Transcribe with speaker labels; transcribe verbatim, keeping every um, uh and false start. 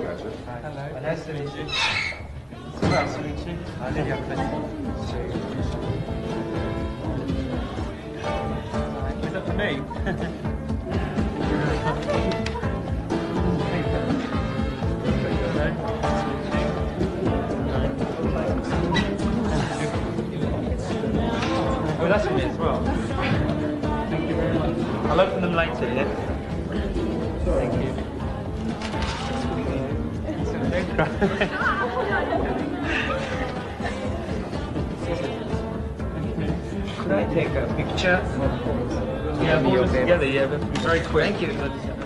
Speaker 1: gotcha.
Speaker 2: Hello. Nice to meet you. Nice to meet you. I did have a Is that for me? Oh, that's for me as well. Thank you very much. I'll open them later, yeah? Thank you. Could I take a picture? Yeah, we'll all together, yeah, but very quick. Thank you.